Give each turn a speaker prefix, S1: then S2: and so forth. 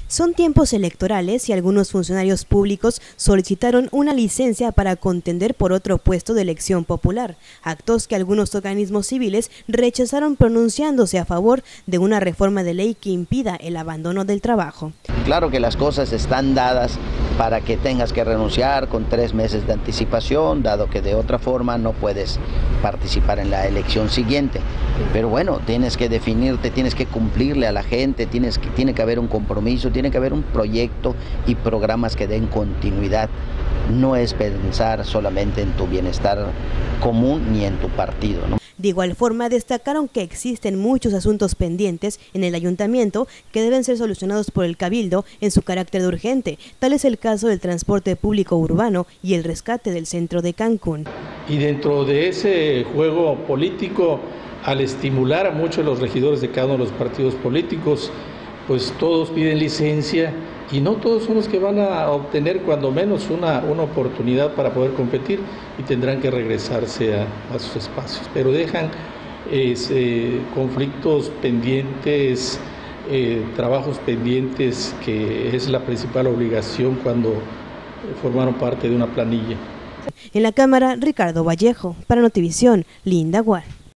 S1: Son tiempos electorales y algunos funcionarios públicos solicitaron una licencia para contender por otro puesto de elección popular, actos que algunos organismos civiles rechazaron pronunciándose a favor de una reforma de ley que impida el abandono del trabajo.
S2: Claro que las cosas están dadas para que tengas que renunciar con 3 meses de anticipación, dado que de otra forma no puedes participar en la elección siguiente. Pero bueno, tienes que definirte, tienes que cumplirle a la gente, tiene que haber un compromiso, tiene que haber un proyecto y programas que den continuidad. No es pensar solamente en tu bienestar común ni en tu partido, ¿no?
S1: De igual forma, destacaron que existen muchos asuntos pendientes en el ayuntamiento que deben ser solucionados por el Cabildo en su carácter de urgente. Tal es el caso del transporte público urbano y el rescate del centro de Cancún.
S3: Y dentro de ese juego político, al estimular a muchos de los regidores de cada uno de los partidos políticos, pues todos piden licencia y no todos son los que van a obtener cuando menos una oportunidad para poder competir y tendrán que regresarse a sus espacios. Pero dejan conflictos pendientes, trabajos pendientes, que es la principal obligación cuando formaron parte de una planilla.
S1: En la Cámara, Ricardo Vallejo, para Notivisión, Linda Guar.